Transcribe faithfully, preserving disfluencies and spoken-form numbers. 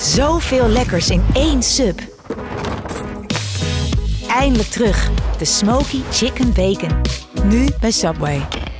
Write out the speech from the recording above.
Zoveel lekkers in één sub. Eindelijk terug. De Smoky Chicken Bacon. Nu bij Subway.